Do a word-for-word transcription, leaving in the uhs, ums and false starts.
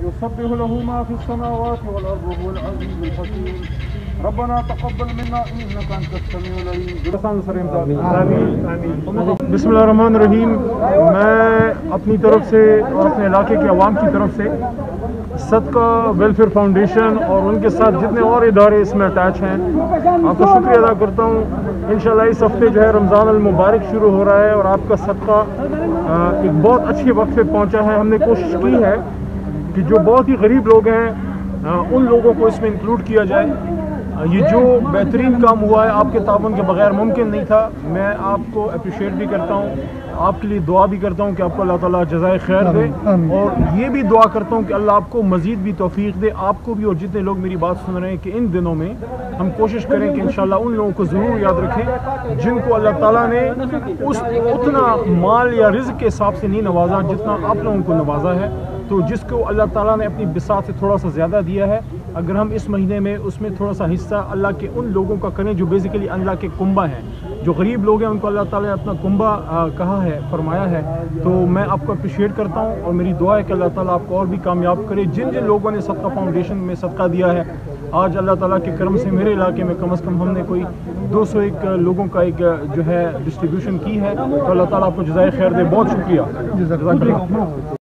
युसब्बिहु लहु मा फिस समावाति वल अर्दि वहुवल अज़ीज़ुल हकीम। रब्बना तक़ब्बल मिन्ना इन्नका अंतस समीउल अलीम। बिस्मिल्लाहिर्रहमानिर्रहीम। मैं अपनी तरफ से और अपने इलाके के अवाम की तरफ से सदका वेलफेयर फाउंडेशन और उनके साथ जितने और इदारे इसमें अटैच हैं, आपका शुक्रिया अदा करता हूँ। इंशाल्लाह इस हफ्ते जो है रमज़ान अल मुबारक शुरू हो रहा है और आपका सदका एक बहुत अच्छे वक्त पे पहुँचा है। हमने कोशिश की है कि जो बहुत ही गरीब लोग हैं उन लोगों को इसमें इंक्लूड किया जाए। ये जो बेहतरीन काम हुआ है आपके ताबन के बगैर मुमकिन नहीं था। मैं आपको अप्रिशिएट भी करता हूँ, आपके लिए दुआ भी करता हूँ कि आपको अल्लाह ताला जज़ाए खैर दे, और ये भी दुआ करता हूँ कि अल्लाह आपको मज़ीद भी तौफीक दे, आपको भी और जितने लोग मेरी बात सुन रहे हैं, कि इन दिनों में हम कोशिश करें कि इंशाल्लाह उन लोगों को ज़रूर याद रखें जिनको अल्लाह ताला ने उस उतना माल या रिज़्क़ के हिसाब से नहीं नवाजा जितना आप लोगों को नवाजा है। तो जिसको अल्लाह ताला ने अपनी बिसात से थोड़ा सा ज़्यादा दिया है, अगर हम इस महीने में उसमें थोड़ा सा हिस्सा अल्लाह के उन लोगों का करें जो बेसिकली अल्लाह के कुंबा हैं, जो गरीब लोग हैं उनको अल्लाह ताला ने अपना कुंबा कहा है, फरमाया है, तो मैं आपको अप्रिशिएट करता हूँ और मेरी दुआ है कि अल्लाह ताला आपको और भी कामयाब करे। जिन जिन लोगों ने सदका फाउंडेशन में सदका दिया है, आज अल्लाह ताला के करम से मेरे इलाके में कम अज़ कम हमने कोई दो सौ एक लोगों का एक जो है डिस्ट्रीब्यूशन की है, तो अल्लाह ताला आपको जज़ाए खैर दे। बहुत शुक्रिया।